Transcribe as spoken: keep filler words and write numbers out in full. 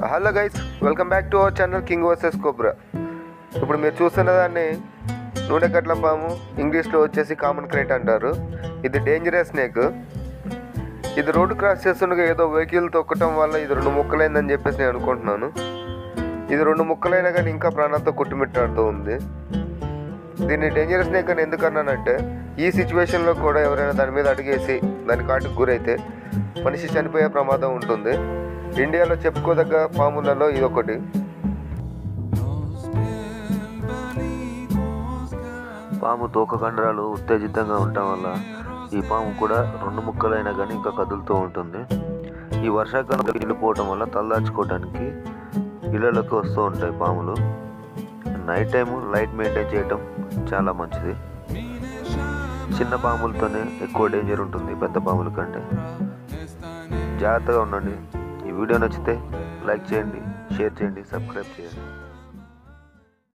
Hello guys, welcome back to our channel king versus cobra. ఇప్పుడు మీరు చూస్తున్న దాన్ని నూనె కట్ల పాము, ఇంగ్లీష్లో వచ్చేసి కామన్ క్రైట్ అంటారు. ఇది డేంజరస్ స్నేక్. ఇది రోడ్డు క్రాస్ చేస్తుండగా ఏదో వెహికల్ తొక్కటం వల్ల ఇది రెండు ముక్కలైందని చెప్పేసి నేను అనుకుంటున్నాను. ఇది రెండు ముక్కలైనా కానీ ఇంకా ప్రాణంతో కొట్టుమిట్టాడుతూ ఉంది. దీన్ని డేంజరస్ స్నేక్ అని ఎందుకన్నానంటే, ఈ సిచ్యువేషన్లో కూడా ఎవరైనా దాని మీద అడిగేసి దాని కాటుకు గురైతే మనిషి చనిపోయే ప్రమాదం ఉంటుంది. ఇండియాలో చెప్పుకోదగ్గ పాములలో ఇదొకటి. పాము తోక కండరాలు ఉత్తేజితంగా ఉండటం వల్ల ఈ పాము కూడా రెండు ముక్కలైనా కానీ ఇంకా కదులుతూ ఉంటుంది. ఈ వర్షాకాలంలో వెళ్ళిపోవటం వల్ల తలదాచుకోవడానికి ఇళ్ళలోకి వస్తూ ఉంటాయి పాములు. నైట్ టైము లైట్ మెయింటైన్ చేయటం చాలా మంచిది. చిన్న పాములతోనే ఎక్కువ డేంజర్ ఉంటుంది పెద్ద పాముల కంటే. జాగ్రత్తగా ఉండండి. ఈ వీడియో నచ్చితే లైక్ చేయండి, షేర్ చేయండి, సబ్స్క్రైబ్ చేయండి.